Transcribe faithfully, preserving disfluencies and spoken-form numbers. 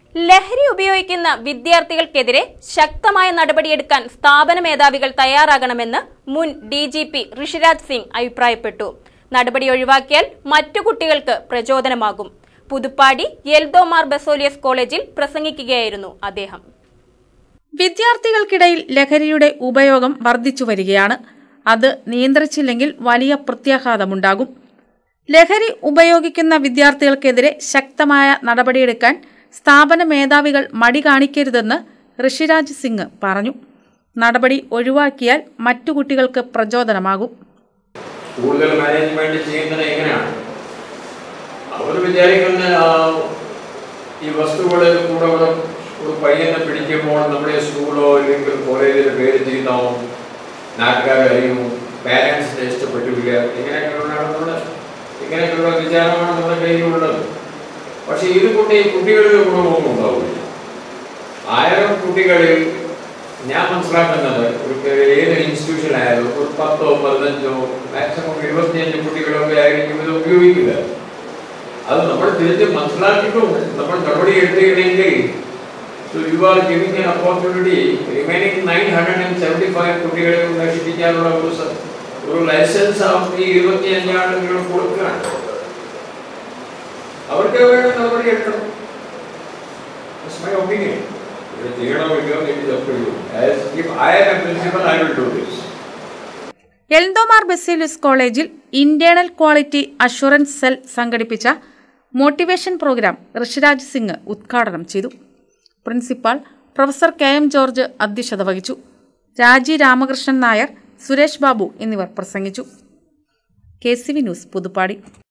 ലഹരി ഉപയോഗിക്കുന്ന വിദ്യാർത്ഥികൾക്കെതിരെ ശക്തമായ നടപടിയെടുക്കാൻ സ്ഥാപന മേധാവികൾ തയ്യാറാകണമെന്ന് മുൻ D G P Rishiraj Singh അഭിപ്രായപ്പെട്ടു. നടപടി ഒഴിവാക്കിയാൽ മറ്റു കുട്ടികൾക്ക് പ്രചോദനമാകും. പുതുപ്പാടി എൽദോമാർ ബസോലിയസ് കോളേജിൽ പ്രസംഗിക്കുകയായിരുന്നു അദ്ദേഹം. വിദ്യാർത്ഥികൾക്കിടയിൽ ലഹരിയുടെ ഉപയോഗം വർദ്ധിച്ചു വരികയാണ്. അത് നിയന്ത്രിച്ചില്ലെങ്കിൽ വലിയ പ്രത്യാഘാതമുണ്ടാകും. ലഹരി ഉപയോഗിക്കുന്ന വിദ്യാർത്ഥികൾക്കെതിരെ ശക്തമായ നടപടിയെടുക്കാൻ സ്ഥാപന മേധാവികൾ മടി കാണിക്കരുതെന്ന് ഋഷിരാജ് സിംഗ് പറഞ്ഞു. നടപടി ഒഴിവാക്കിയാൽ മറ്റു കുട്ടികൾക്ക് പ്രചോദനമാകും. കൂടുതൽ മാനേജ്മെന്റ് ചെയ്യുന്നത് എങ്ങനെയാണ്? അവർ വിചാരിക്കുന്ന ഈ വസ്തുക്കളിൽ കൂടെ ഒരു പയ്യനെ പിടിക്കുമ്പോൾ നമ്മുടെ സ്കൂളോ അല്ലെങ്കിൽ കോളേജിലെ പേര് ചെയ്യുന്നതാവും, നാട്ടുകാരും പാരൻസിനെ ഇഷ്ടപ്പെട്ടില്ല, ഇങ്ങനെയൊക്കെയുള്ള ഇങ്ങനെയൊക്കെയുള്ള വിചാരമാണ് നമ്മുടെ കയ്യിലുള്ളത്. പക്ഷെ ഇതുകൊണ്ട് ഈ കുട്ടികളിൽ ഗുണമൊന്നും ഉണ്ടാവില്ല. ആയിരം കുട്ടികളിൽ ഞാൻ മനസ്സിലാക്കുന്നത് ഒരു ഏത് ഇൻസ്റ്റിറ്റ്യൂഷനായാലും ഒരു പത്തോ പതിനഞ്ചോ മാക്സിമം എഴുപത്തിയഞ്ച് കുട്ടികളൊക്കെ ആയിരിക്കും ഇത് ഉപയോഗിക്കുക. അത് നമ്മൾ തിരിച്ച് മനസ്സിലാക്കിയിട്ടും നമ്മൾ നടപടി എടുക്കുകയാണെങ്കിൽ you are giving an opportunity remaining nine hundred and seventy five കുട്ടികളെ നശിപ്പിക്കാനുള്ള ഒരു ഒരു ലൈസൻസ് ഈ ഇരുപത്തിയഞ്ച് ആളുകൾ കൊടുക്കുകയാണ്. അവർക്ക് വേണ്ട നടപടി എടുക്കണം. My opinion. എൽദോമാർ ബസേലിയസ് കോളേജിൽ ഇന്റേണൽ ക്വാളിറ്റി അഷുറൻസ് സെൽ സംഘടിപ്പിച്ച മോട്ടിവേഷൻ പ്രോഗ്രാം ഋഷിരാജ് സിംഗ് ഉദ്ഘാടനം ചെയ്തു. Principal professor K M George അധ്യക്ഷത വഹിച്ചു. രാജി രാമകൃഷ്ണൻ നായർ, സുരേഷ് ബാബു എന്നിവർ പ്രസംഗിച്ചു. K C V news, Puthuppadi.